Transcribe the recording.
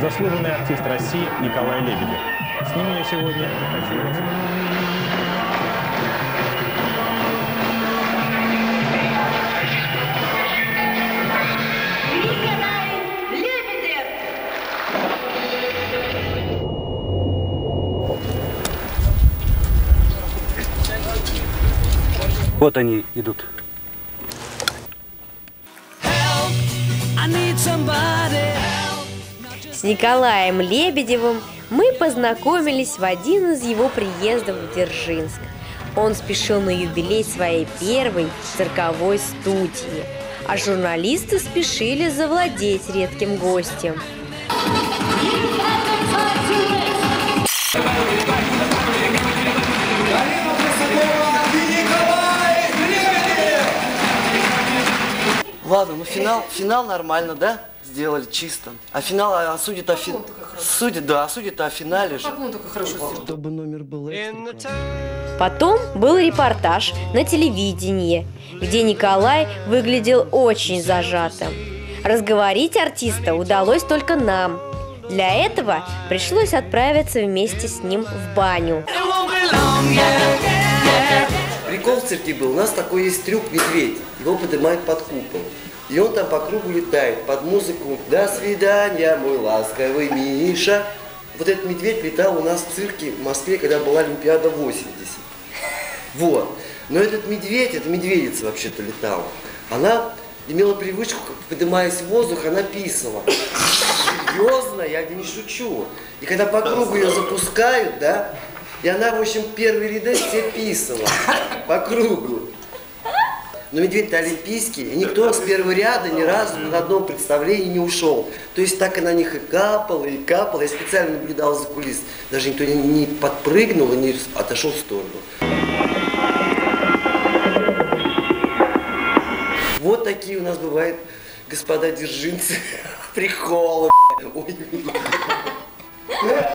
заслуженный артист России Николай Лебедев. С ним я сегодня хочу разговаривать. Вот они идут. С Николаем Лебедевым мы познакомились в один из его приездов в Дзержинск. Он спешил на юбилей своей первой цирковой студии, а журналисты спешили завладеть редким гостем. Ладно, ну финал нормально, да? Сделали чисто. А финал судят о финале. Судят о финале же. Чтобы номер был экстра. Потом был репортаж на телевидении, где Николай выглядел очень зажатым. Разговорить артиста удалось только нам. Для этого пришлось отправиться вместе с ним в баню. Прикол в цирке был. У нас такой есть трюк медведь. Его поднимают под купол. И он там по кругу летает под музыку «До свидания, мой ласковый Миша». Вот этот медведь летал у нас в цирке в Москве, когда была Олимпиада 80. Вот. Но этот медведь, эта медведица вообще-то летала, она имела привычку, поднимаясь в воздух, она писала. Серьезно, я не шучу. И когда по кругу ее запускают, да, и она, в общем, первые ряды все писала по кругу. Но медведь-то олимпийский, и никто с первого ряда ни разу на одном представлении не ушел. То есть так и на них и капало, и капало. Я специально наблюдал за кулис. Даже никто не подпрыгнул и не отошел в сторону. Вот такие у нас бывают, господа дзержинцы, приколы. Ой.